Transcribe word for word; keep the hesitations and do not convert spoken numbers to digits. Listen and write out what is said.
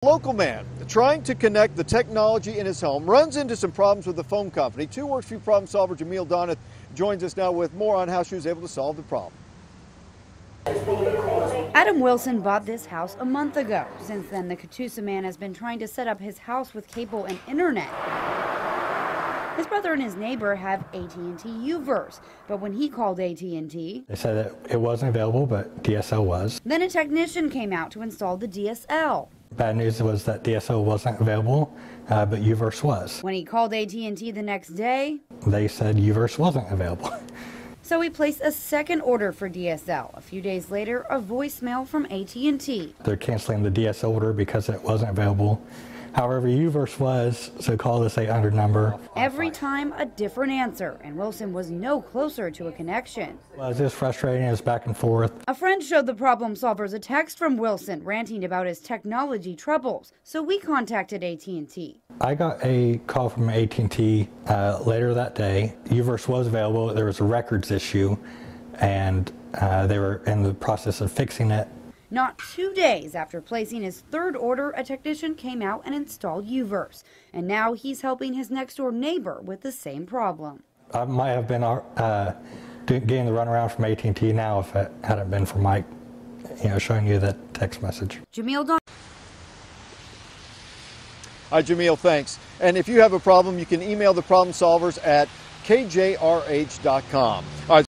Local man trying to connect the technology in his home runs into some problems with the phone company. Two Works For You problem solver Jamil Donith joins us now with more on how she was able to solve the problem. Adam Wilson bought this house a month ago. Since then, the Catoosa man has been trying to set up his house with cable and internet. His brother and his neighbor have A T and T U-verse, but when he called A T and T, they said that it wasn't available, but D S L was. Then a technician came out to install the D S L. Bad news was that D S L wasn't available, uh, but U-verse was. When he called A T and T the next day, they said U-verse wasn't available. So he placed a second order for D S L. A few days later, a voicemail from A T and T. They're canceling the D S L order because it wasn't available. However, U-verse was, so call this eight hundred number. Every time a different answer, and Wilson was no closer to a connection. Well, it's just frustrating, it's back and forth. A friend showed the problem solvers a text from Wilson ranting about his technology troubles, so we contacted A T and T. I got a call from A T and T uh, later that day. U-verse was available, there was a records issue, and uh, they were in the process of fixing it. Not two days after placing his third order, a technician came out and installed U-verse. And now he's helping his next-door neighbor with the same problem. I might have been uh, getting the runaround from A T and T now if it hadn't been for Mike, you know, showing you that text message. Jamil Don. Hi, Jamil, thanks. And if you have a problem, you can email the problem solvers at K J R H dot com. All right.